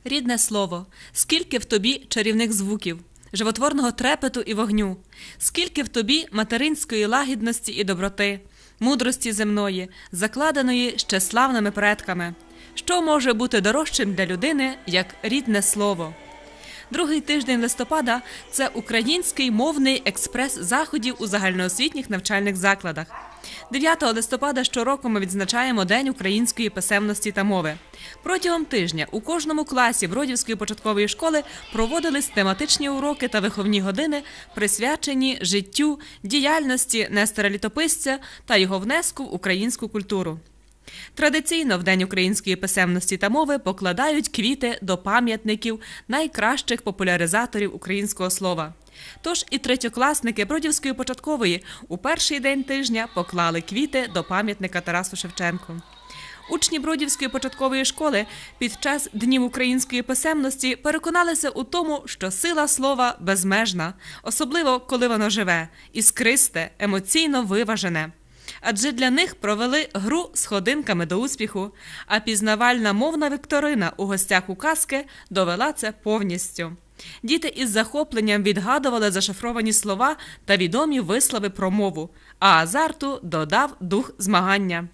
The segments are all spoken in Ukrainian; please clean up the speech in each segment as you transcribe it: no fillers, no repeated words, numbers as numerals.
Рідне слово, скільки в тобі чарівних звуків, животворного трепету і вогню, скільки в тобі материнської лагідності і доброти, мудрості земної, закладеної ще славними предками. Що може бути дорожчим для людини, як рідне слово? Другий тиждень листопада – це український мовний експрес заходів у загальноосвітніх навчальних закладах. 9 листопада щороку ми відзначаємо День української писемності та мови. Протягом тижня у кожному класі Бродівської початкової школи проводились тематичні уроки та виховні години, присвячені життю, діяльності Нестора Літописця та його внеску в українську культуру. Традиційно в День української писемності та мови покладають квіти до пам'ятників найкращих популяризаторів українського слова. Тож і третьокласники Бродівської початкової у перший день тижня поклали квіти до пам'ятника Тарасу Шевченку. Учні Бродівської початкової школи під час Днів української писемності переконалися у тому, що сила слова безмежна, особливо коли воно живе, іскристе, емоційно виважене. Адже для них провели гру з ходинками до успіху, а пізнавальна мовна вікторина у гостях у казки довела це повністю. Діти із захопленням відгадували зашифровані слова та відомі вислови про мову, а азарту додав дух змагання.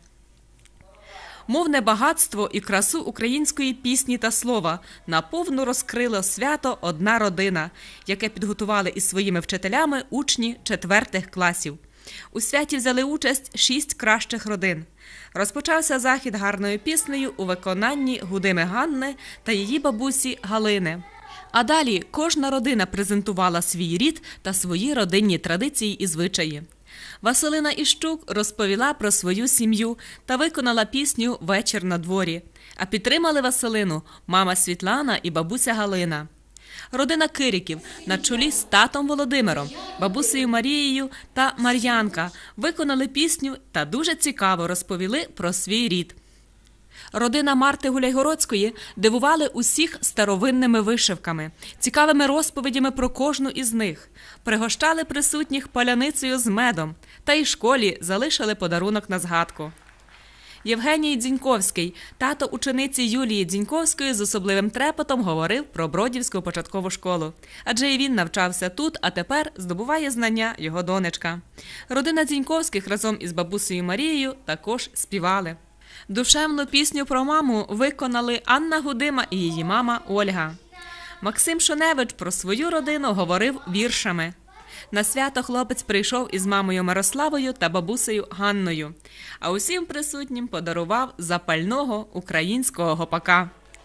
Мовне багатство і красу української пісні та слова наповну розкрило свято «Одна родина», яке підготували із своїми вчителями учні 4 класів. У святі взяли участь 6 кращих родин. Розпочався захід гарною піснею у виконанні Гудими Ганни та її бабусі Галини. А далі кожна родина презентувала свій рід та свої родинні традиції і звичаї. Василина Іщук розповіла про свою сім'ю та виконала пісню «Вечір на дворі». А підтримали Василину мама Світлана і бабуся Галина. Родина Кириків на чолі з татом Володимиром, бабусею Марією та Мар'янка виконали пісню та дуже цікаво розповіли про свій рід. Родина Марти Гуляйгородської дивували усіх старовинними вишивками, цікавими розповідями про кожну із них, пригощали присутніх паляницею з медом та й школі залишили подарунок на згадку. Євгеній Дзіньковський, тато учениці Юлії Дзіньковської, з особливим трепетом говорив про Бродівську початкову школу. Адже і він навчався тут, а тепер здобуває знання його донечка. Родина Дзіньковських разом із бабусею Марією також співали. Душевну пісню про маму виконали Анна Гудима і її мама Ольга. Максим Шуневич про свою родину говорив віршами. На свято хлопець прийшов із мамою Мирославою та бабусею Ганною, а усім присутнім подарував запального українського гопака.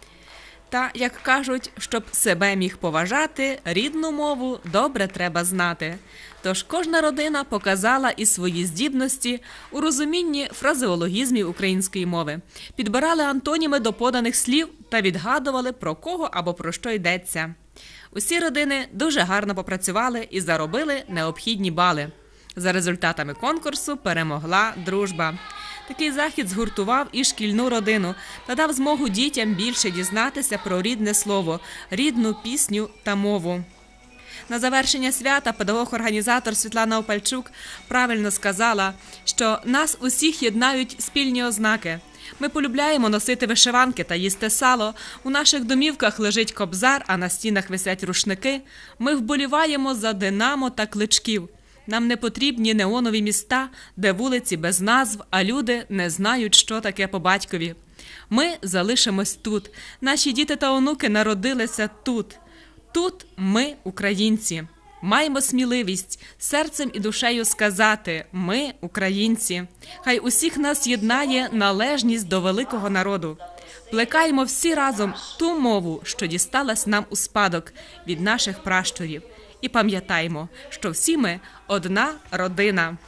Та, як кажуть, щоб себе міг поважати, рідну мову добре треба знати. Тож кожна родина показала і свої здібності у розумінні фразеологізмів української мови, підбирали антоніми до поданих слів та відгадували, про кого або про що йдеться. Усі родини дуже гарно попрацювали і заробили необхідні бали. За результатами конкурсу перемогла дружба. Такий захід згуртував і шкільну родину та дав змогу дітям більше дізнатися про рідне слово, рідну пісню та мову. На завершення свята педагог-організатор Світлана Опальчук правильно сказала, що нас усіх єднають спільні ознаки. Ми полюбляємо носити вишиванки та їсти сало, у наших домівках лежить кобзар, а на стінах висять рушники. Ми вболіваємо за Динамо та Кличків. Нам не потрібні неонові міста, де вулиці без назв, а люди не знають, що таке по батькові. Ми залишимось тут. Наші діти та онуки народилися тут. Тут ми українці. Маємо сміливість серцем і душею сказати «Ми – українці». Хай усіх нас єднає належність до великого народу. Плекаємо всі разом ту мову, що дісталась нам у спадок від наших пращурів. І пам'ятаємо, що всі ми – одна родина.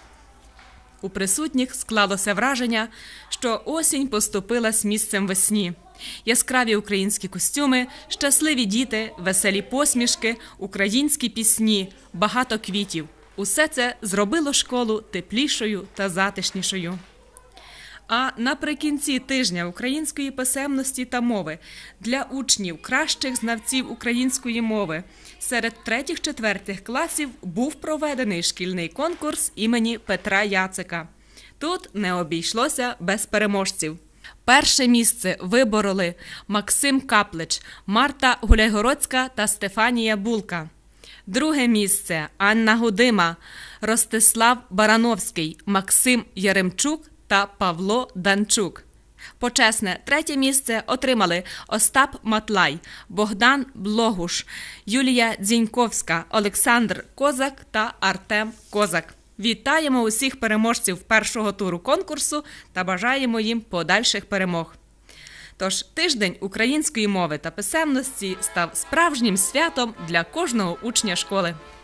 У присутніх склалося враження, що осінь поступилась місцем весні. Яскраві українські костюми, щасливі діти, веселі посмішки, українські пісні, багато квітів. Усе це зробило школу теплішою та затишнішою. А наприкінці тижня української писемності та мови для учнів, кращих знавців української мови, серед 3-4 класів був проведений шкільний конкурс імені Петра Яцика. Тут не обійшлося без переможців. Перше місце вибороли Максим Каплич, Марта Гуляйгородська та Стефанія Булка. Друге місце – Анна Гудима, Ростислав Барановський, Максим Яремчук та Павло Данчук. Почесне третє місце отримали Остап Матлай, Богдан Блогуш, Юлія Дзіньковська, Олександр Козак та Артем Козак. Вітаємо усіх переможців першого туру конкурсу та бажаємо їм подальших перемог. Тож, тиждень української мови та писемності став справжнім святом для кожного учня школи.